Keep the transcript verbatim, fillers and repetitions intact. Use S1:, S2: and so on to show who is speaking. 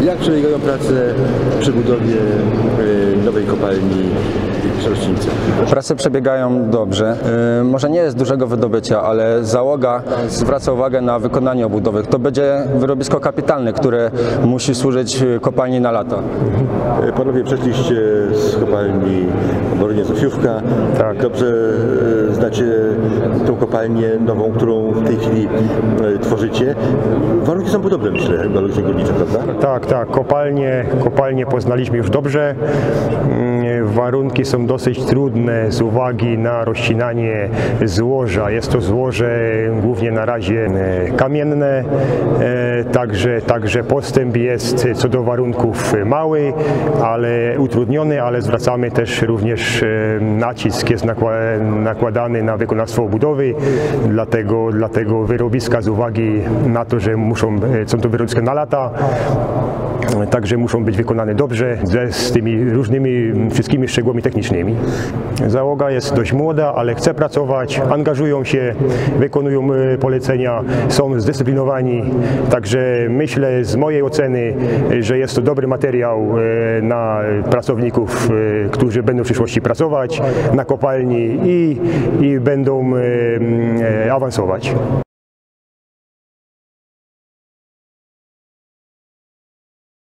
S1: Jak przebiegają prace przy budowie nowej kopalni w Szarszczyźnie?
S2: Prace przebiegają dobrze. Może nie jest dużego wydobycia, ale załoga zwraca uwagę na wykonanie obudowych. To będzie wyrobisko kapitalne, które musi służyć kopalni na lata.
S1: Panowie przeszliście z kopalni Borynia-Zofiówka.
S3: Tak.
S1: Dobrze znacie tą kopalnię nową, którą w tej chwili tworzycie. Warunki są podobne, myślę, warunki górnicze, prawda?
S3: Tak, tak. Kopalnie, kopalnie poznaliśmy już dobrze. Warunki są dosyć trudne z uwagi na rozcinanie złoża. Jest to złoże głównie na razie kamienne, także, także postęp jest co do warunków mały, ale utrudniony, ale zwracamy też również nacisk jest nakładany na wykonawstwo budowy, dlatego, dlatego wyrobiska z uwagi na to, że muszą, są to wyrobiska na lata, także muszą być wykonane dobrze, ze, z tymi różnymi wszystkimi szczegółami technicznymi. Załoga jest dość młoda, ale chce pracować, angażują się, wykonują polecenia, są zdyscyplinowani, także myślę z mojej oceny, że jest to dobry materiał na pracowników, którzy będą w przyszłości pracować na kopalni i, i będą awansować.